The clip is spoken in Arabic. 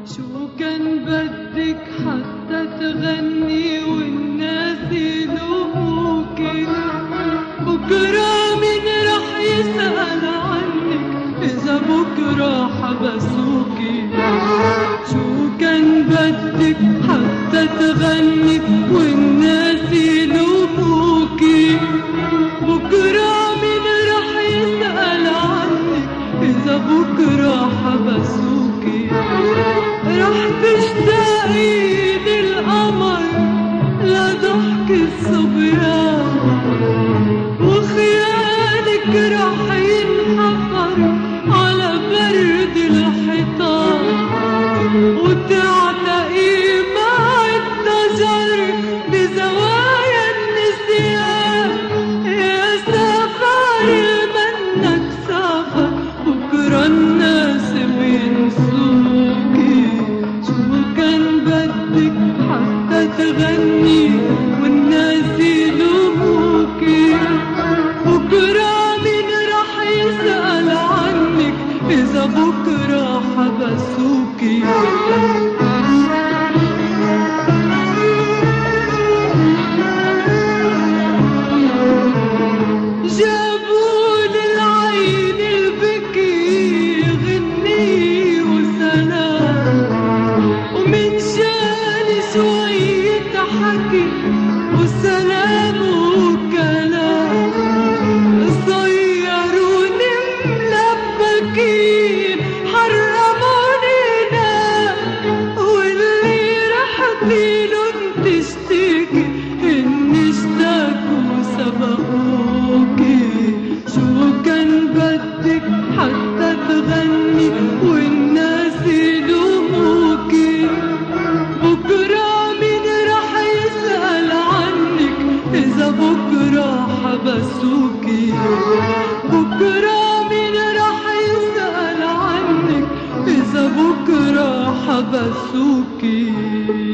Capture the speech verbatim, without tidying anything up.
شو كان بدك حتى تغني والناس يلوموكي؟ بكرة مين رح يسأل عنك إذا بكرة حبسوكي؟ شو كان بدك حتى تغني والناس يلوموكي؟ بكرة مين رح يسأل عنك إذا بكرة حبسوكي؟ رح تشتاقي للقمر لضحك الصبيان، وخيالك رح ينحفر على برد الحيطان، وتعتقي مع الضجر بزوايا النسيان. يا سافر منك سافر بكرة الناس بينسوكي. شو كان بدك حتى تغني والناس يلوموكي؟ بكرة مين رح يسأل عنك إذا بكرة حبسوكي؟ جابوا للعين البكي غني وسلام، ومن شان شوية حكي وسلام وكلام، صيروني ملبكين حرموني نام، واللي رحتي لن تشتكي إن اشتكوا سبقوكي. شو كان بدك حتى تغني والناس يلوموكي؟ بكرة مين رح يسأل عنك إذا بكرة حبسوكي؟ بكرة مين رح يسأل عنك إذا بكرة حبسوكي؟